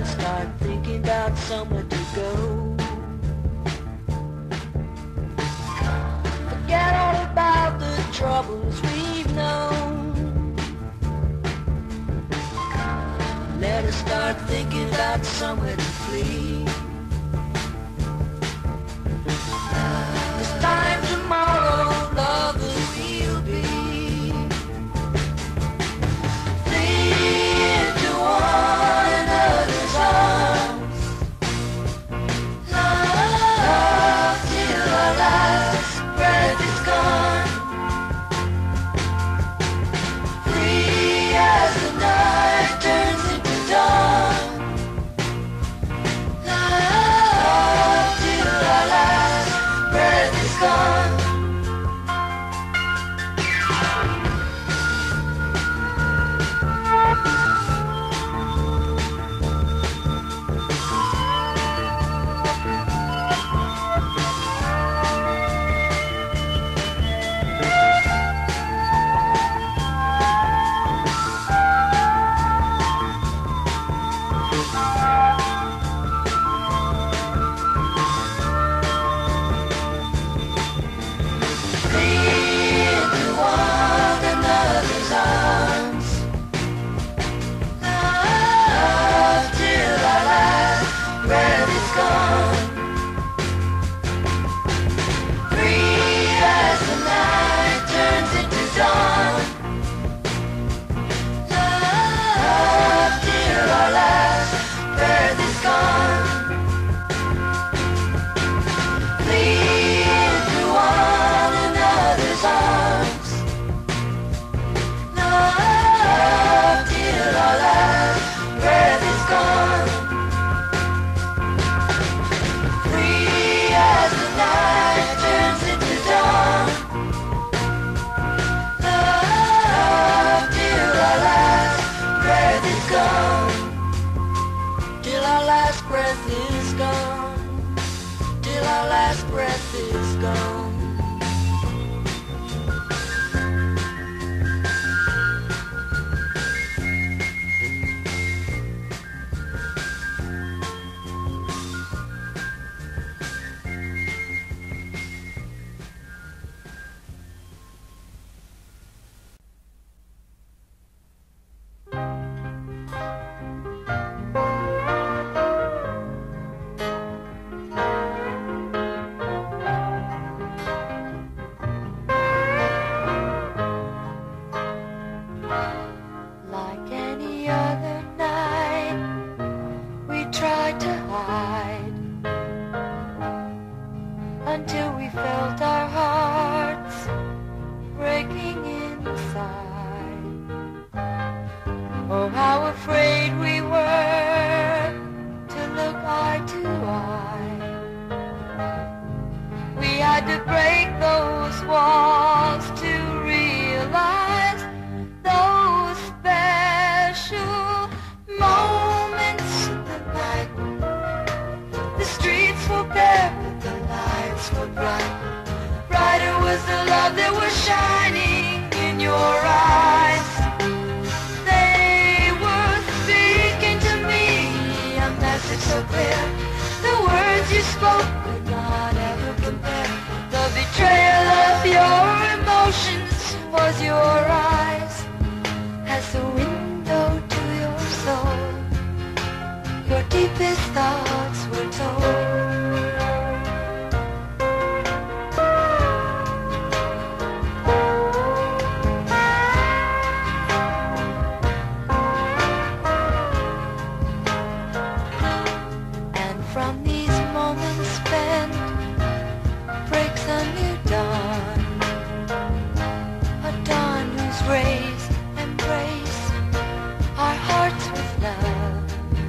us start thinking about somewhere to go. Forget all about the troubles we've known. Let us start thinking about somewhere to flee. This time tomorrow, lovers we'll be. Flee into one another's arms. Love till our last breath is gone. Free as the night turns into dawn. Love till our last breath is gone. Till our last breath is gone. Till our last breath is gone. Like any other night, we tried to hide until we felt our hearts breaking inside. Oh, how afraid we were to look eye to eye. We had to break those walls to realize those special moments in the night. The streets were bare, but the lights were bright. Brighter was the love that was shining in your eyes. They were speaking to me a message so clear. The words you spoke could not ever compare. The betrayal of your emotions was your eyes. As the window to your soul, your deepest thoughts were told. And from these moments spent breaks a new dawn, a dawn whose rays embrace our hearts with love.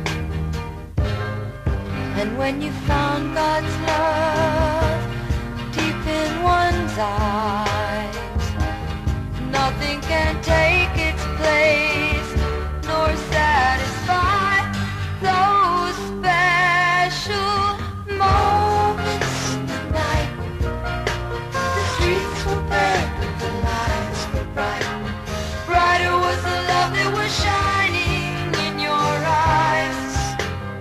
And when you found God's love deep in one's eyes, nothing can take its place nor satisfy those special moments in the night. The streets were bare, but the lights were bright. Brighter was the love that was shining in your eyes.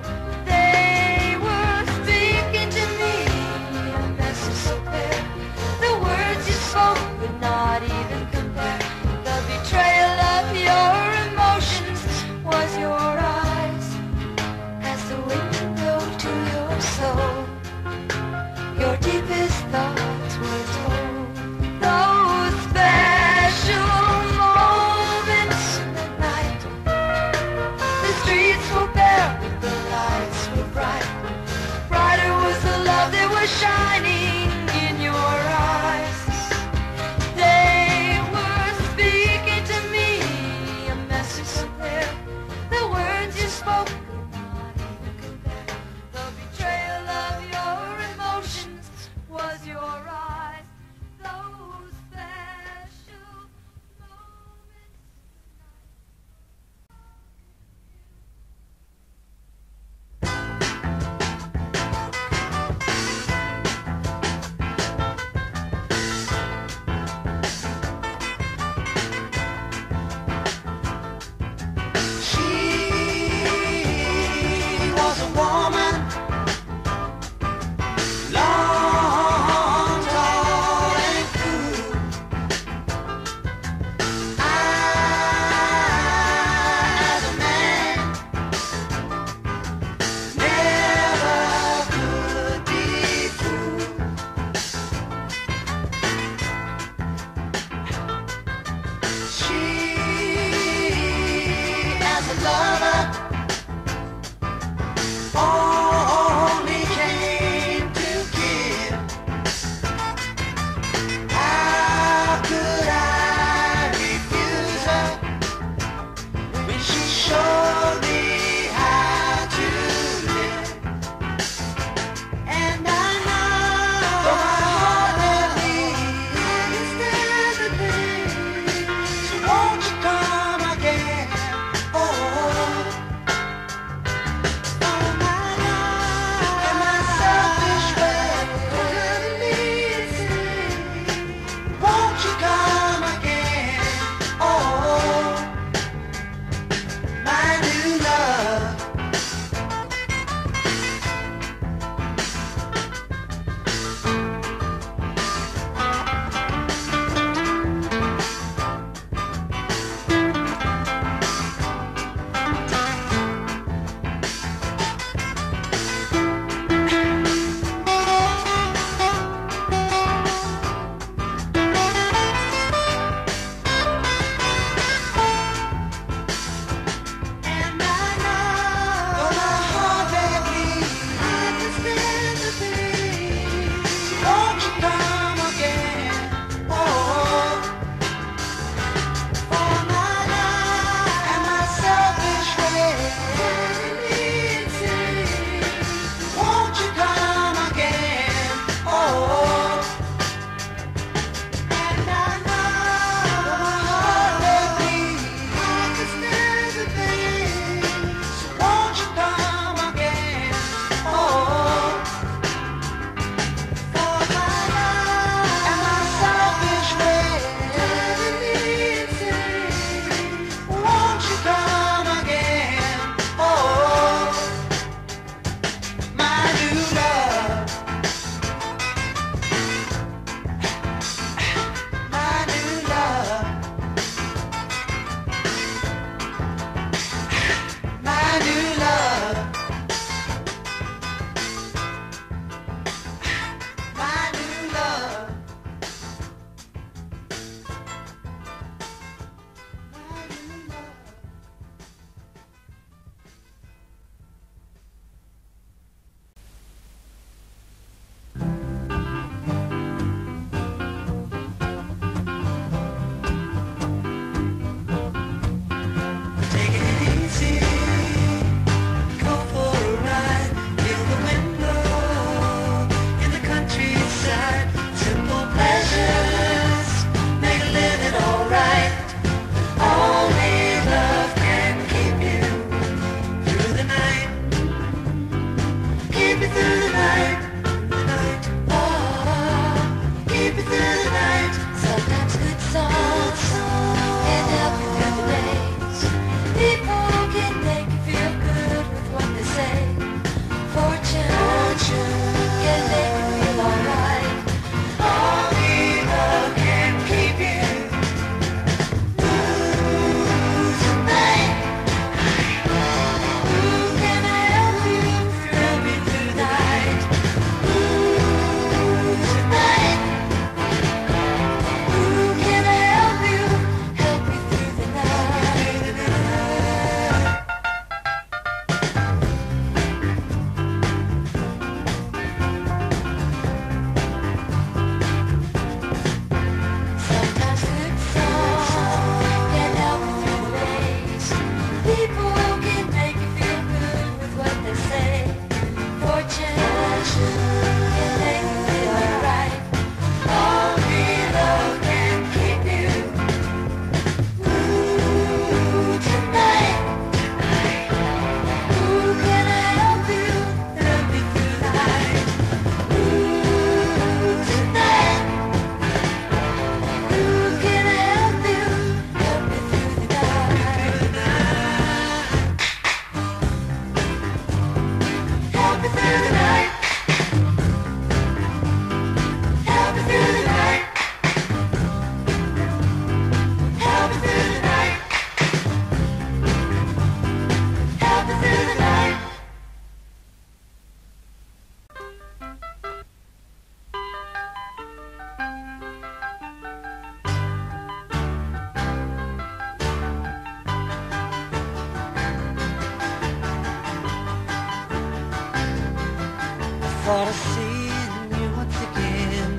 thought of seeing you once again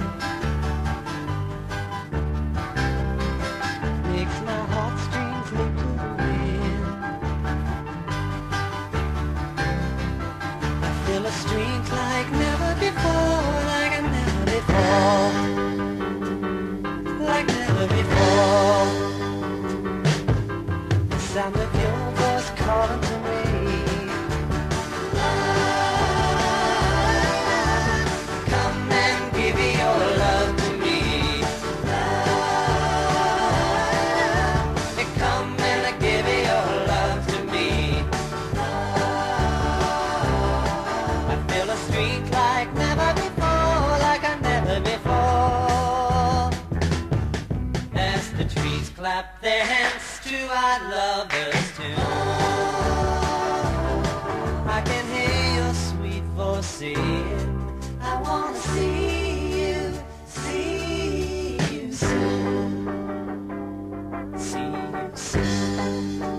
makes my heartstrings leap to the wind. I feel a strength like never before, like never before, like never before. The sound of your voice calling to me. Clap their hands to our lovers tune. I can hear your sweet voice saying, I wanna see you soon. See you soon.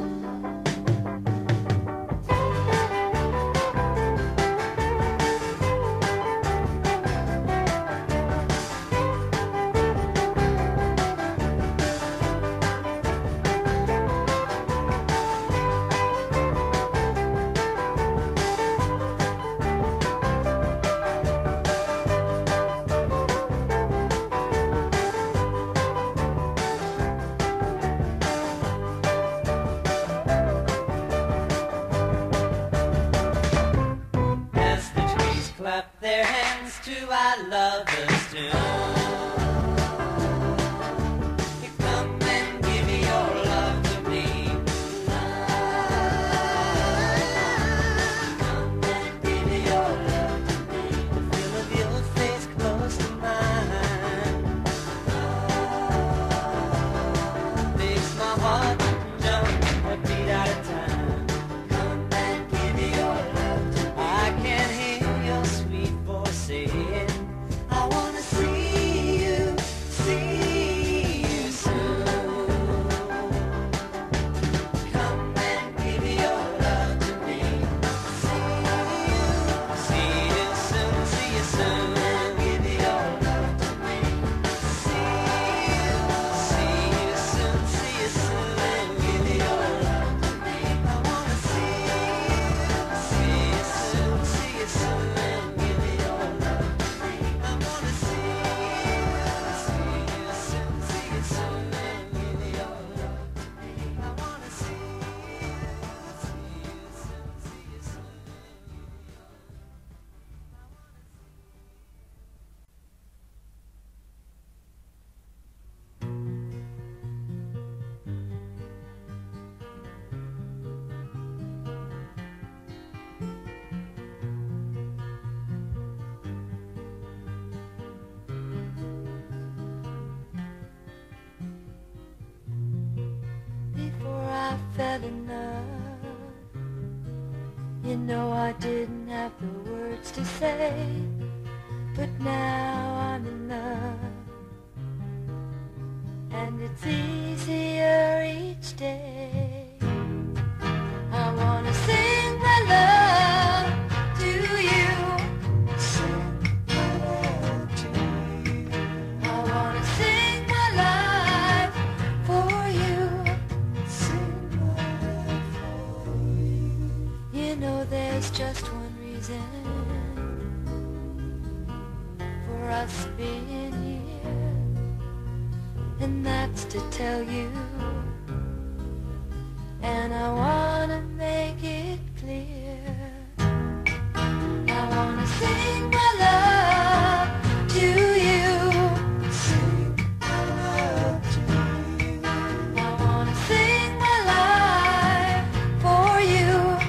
Clap their hands to our lovers tune. You come and give your love to me. Come and give your love to me. The feel of your face close to mine makes my heart jump a beat at a time. Come and give your love to me. I can hear sweet voice saying, I wanna see you soon. Come and give your love to me. See you soon, see you soon. Give your love to me. See you soon, see you soon. Give your love to me. I wanna see you soon, see you soon. Fell in love, you know I didn't have the words to say, but now I'm in love, and it's easier each day. I wanna sing my love to you, sing my love to you. I wanna sing my life for you. You know there's just one reason for us being here, and that's to tell you, and I wanna make it clear. I wanna sing my love to you, sing my love to you. I wanna sing my life for you.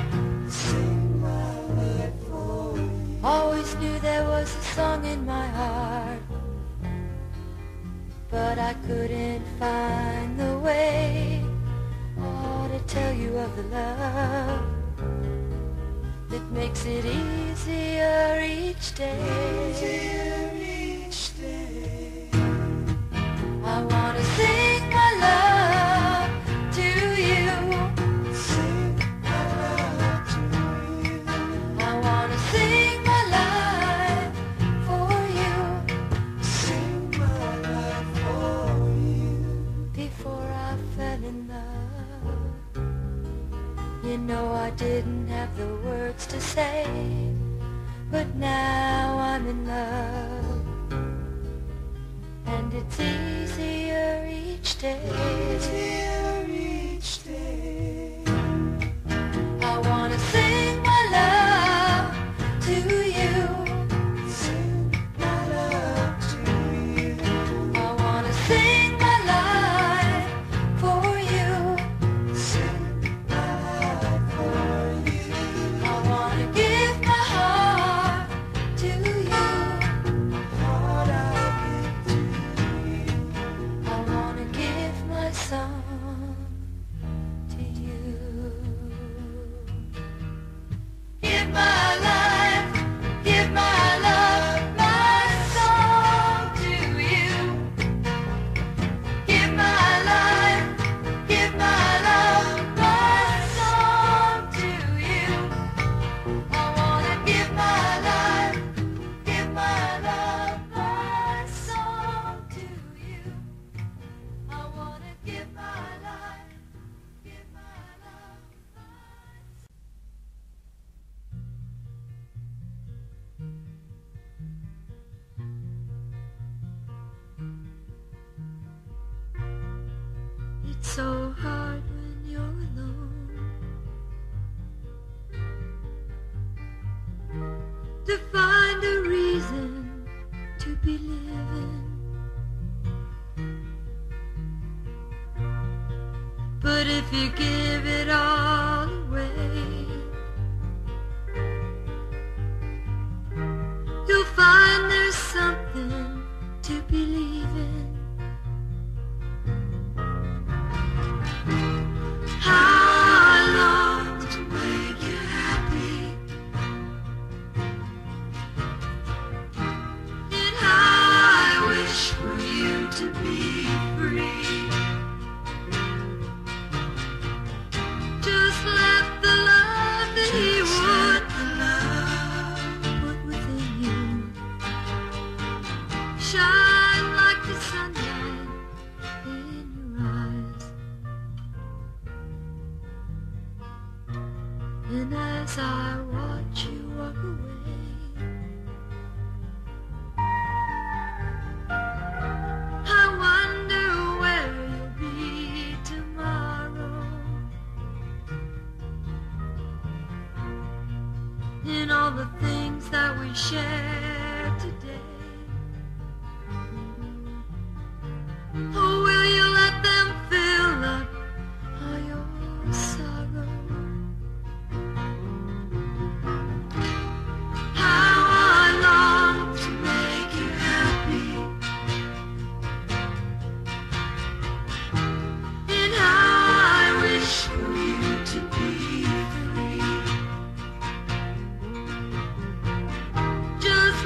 Always knew there was a song in my heart, but I couldn't find the way to tell you of the love that makes it easier each day. I wanna sing my love to you. Sing my love to you. I wanna sing my life the words to say, but now I'm in love, and it's easier each day. I wanna sing my love to you. Sing my love to you. I wanna sing my life for you. Sing my life for you. I wanna give my heart to you. Heart I'll give to you. I wanna give my song to you. Give my life, give my love, my song to you. Give my life, give my love, my song to you. I wanna give my life, give my love, my song to you. I wanna give my life, give my love, It's so hard when you're alone to find a reason to be living. But if you give it all away, you'll find there's something to believe in. How I long to make you happy, and how I wish for you to be free. Just let the love that he would put within you shine like the sunlight in your eyes. And as I watch you walk away, I wonder where you'll be tomorrow. In all the things that we share today, or will you let them fill up all your sorrow? How I long to make you happy, and how I wish for you to be free. Just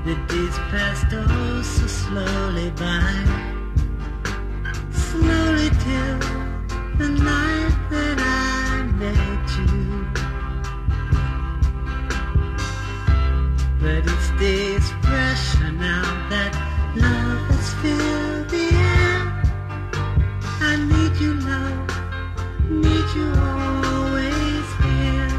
The days passed oh so slowly by, slowly till the night that I met you. But it stays fresher now that love has filled the air. I need you, love, need you always here.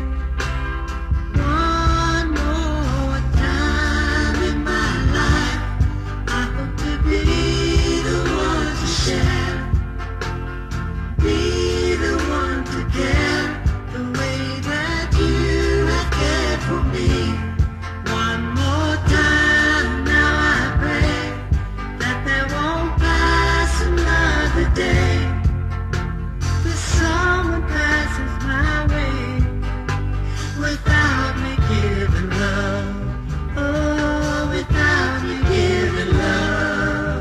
One more time in my life, I hope to be the one to share, be the one to care the way that you have cared for me. One more time now I pray that there won't pass another day. The summer passes my way without me giving love. Oh, without you giving love.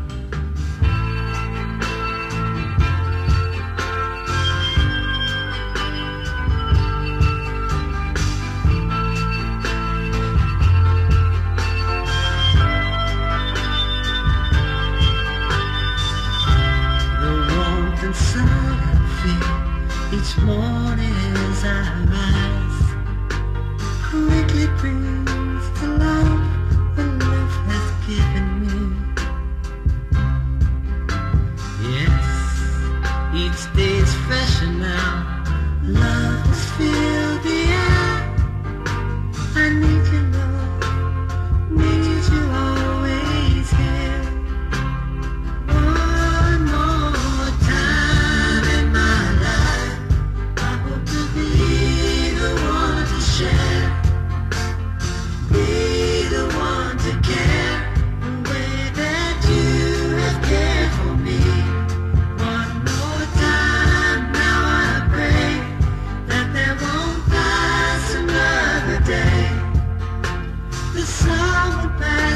The warmth and sun I feel each morning as I rise quickly brings the love that love has given me. Yes, each day's fresher now. Love has filled the air. I need you, love, need you always here. One more time in my life, I hope to be the one to share, be the one to care the way that you have cared for me. One more time now I pray that there won't pass another day. The sun will pass